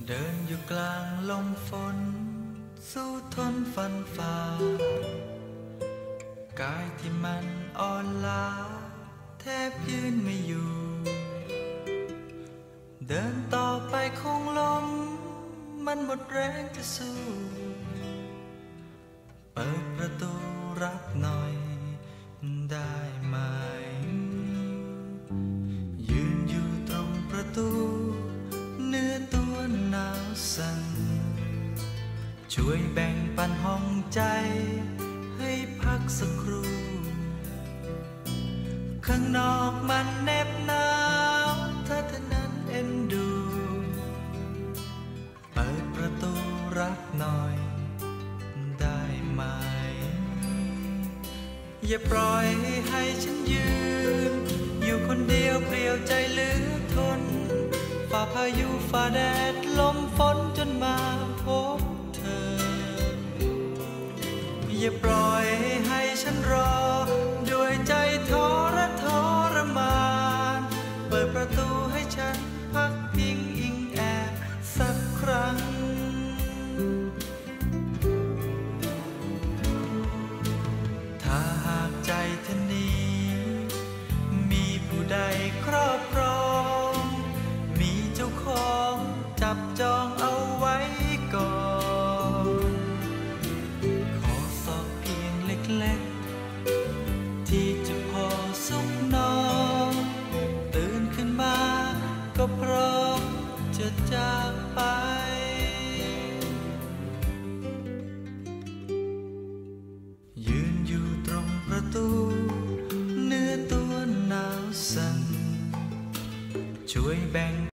เดินอยู่กลางลมฝนสู้ทนฟันฝ่ากายที่มันอ่อนล้าแทบยืนไม่อยู่เดินต่อไปคงล้มมันหมดแรงจะสู้เปิดประตูรับหน่อยได้ไหมยืนอยู่ตรงประตูเนื้อตัวหนาวสั่นช่วยแบ่งปันห้องใจให้พักสักครู่ข้างนอกมันแนบหนาวถ้าเธอนั้นเอ็นดูเปิดประตูรับหน่อยได้ไหมอย่าปล่อยให้ฉันยืนอยู่คนเดียวเปลี่ยวใจเหลือทนฝ่าพายุฝ่าแดดลมฝนจนมาพบเธออย่าปล่อยให้ฉันรอด้วยใจทรมานเปิดประตูให้ฉันพักพิงอิงแอบสักครั้งถ้าหากใจเธอนี้มีผู้ใดครอบครองมีเจ้าของจับจองเอาไว้ก่อนขอสอบเพียงเล็กๆที่จะพอสุขนอนตื่นขึ้นมาก็พร้อมจะจากไปยืนอยู่ตรงประตูเนื้อตัวหนาวสั่นช่วยแบ่ง